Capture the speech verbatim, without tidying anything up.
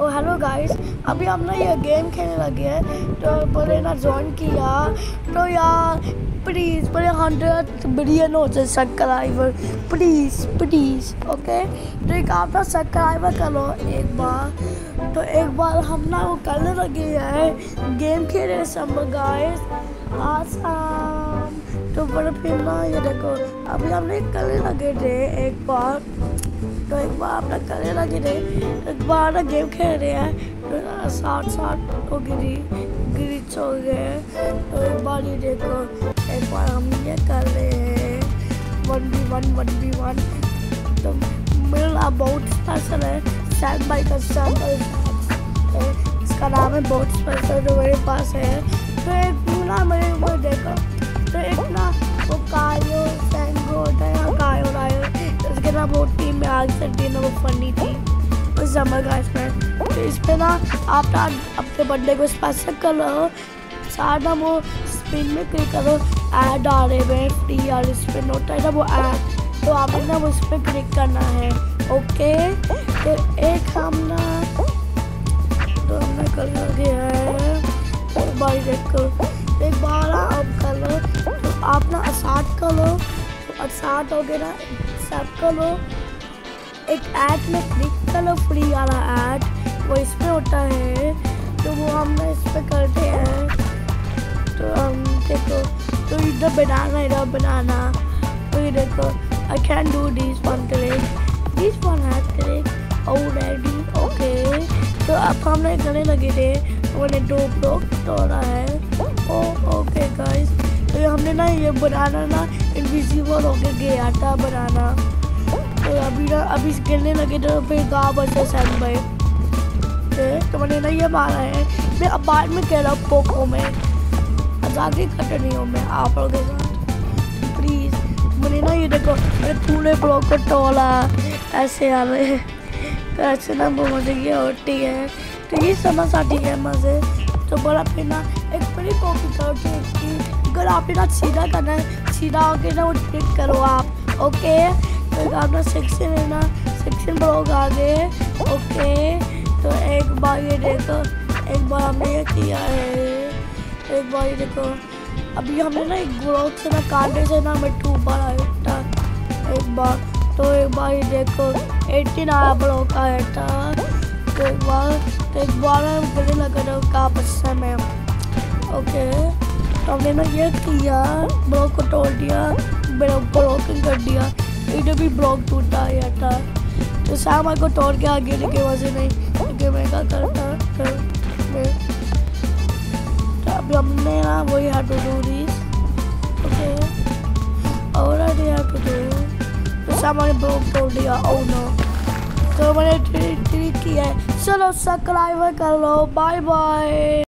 तो hello guys, अभी हम ना ये गेम खेलने लगे हैं। तो बोले ना ज्वाइन किया तो यार प्लीज़ बोले हंड्रेड बिलियन हो जाए सब्सक्राइबर, प्लीज़ प्लीज़ ओके। तो एक आप ना सब्सक्राइबर कर लो एक बार। तो एक बार हम ना वो करने लगे हैं, गेम खेल रहे सब गाइस आसाम। तो बोले फिर ना ये देखो अभी हमने करने लगे थे एक बार। तो एक बार अपना करने लगे थे, एक बार ना गेम खेल रहे हैं तो साथ साथ हो गिरी गिरीच हो गए। तो एक बार ये देखो एक बार हम ये कर रहे हैं one B one one B one. तो मेरा बहुत स्पेशल है सैंड बाई का सैंपल, इसका नाम है बहुत स्पेशल जो मेरे पास है। तो एक ना मेरे को देखो तो एक ना वो कायो सैंगो या कायो रायो उसके ना वो टीम में आग सकती है ना, वो फनी थी उस समर गाइस में। तो इस पर ना आप ना अपने बर्थडे को स्पेशल कर लो, साथ ना वो स्पिन में क्लिक करो, ऐड आ रहे हैं फ्री और स्पिन होता है ना वो ऐड। तो आपने ना वो उस पर क्लिक करना है ओके। तो एक हम ना तो हमने कर लगे है एक बार देखो एक बार आप कर लो। तो आप ना असाट कर लो, तो असाट हो गया ना सब कर लो, एक ऐड में क्लिक कर लो फ्री वाला ऐड, वो इसमें होता है। तो वो हम ना इस पर करते हैं। तो हम देखो तो इधर बनाना इधर बनाना। तो ये देखो I can do this one click, this one had click already okay. तो अब हम ना करने लगे थे मैंने दो ब्लॉक तोड़ा है ओ ओके गाइस। तो हमने ना ये बनाना ना इनविजिबल होके गया था बनाना। तो अभी ना अभी खेलने लगे तो फिर गाँव बचे सैंड भाई। तो मैंने ना ये मारा है, मैं अब बाद में कह रहा हूँ पोको में आगे कट नहीं हूँ मैं आप लोगों के साथ प्लीज़। मैंने ना ये देखो मैंने पूरे ब्लॉक को तोड़ा ऐसे आ रहे हैं। तो ऐसे ना वो मुझे ये होती है। तो ये समझ आती है मज़े। तो बोला फिर ना एक बड़ी कॉपी करो कि अगर आपने ना सीधा करना है सीधा होके ना वो क्लिक करो आप ओके। तो आप ना सेक्शन है ना सेक्शन ब्लॉक आ गए ओके। तो एक बार ये देखो एक बार हमने ये किया है, एक बार ये देखो अभी हमने ना एक ब्लॉक से ना कांटे से ना मैं टू बार आया एक बार। तो एक बार ये देखो एटीन आया ब्लॉक आया था। तो एक बार तो एक बार हम गले लगा रहे का बच्चा में ओके। तो हमने ना ये किया ब्लॉक को तोड़ दिया, ब्लॉकिंग कर दिया, इधर भी ब्लॉक टूटा आया था। तो शाम को तोड़ के आगे लेके वजह नहीं क्योंकि मैं क्या करता तो मैं तो अभी हमने ना वही हाथ टू डू दिस ओके और आई हैव टू डू। तो शाम ने ब्लॉक तोड़ दिया ओ नो। तो मैंने ट्रिक किया है, चलो सब्सक्राइब कर लो, बाय बाय।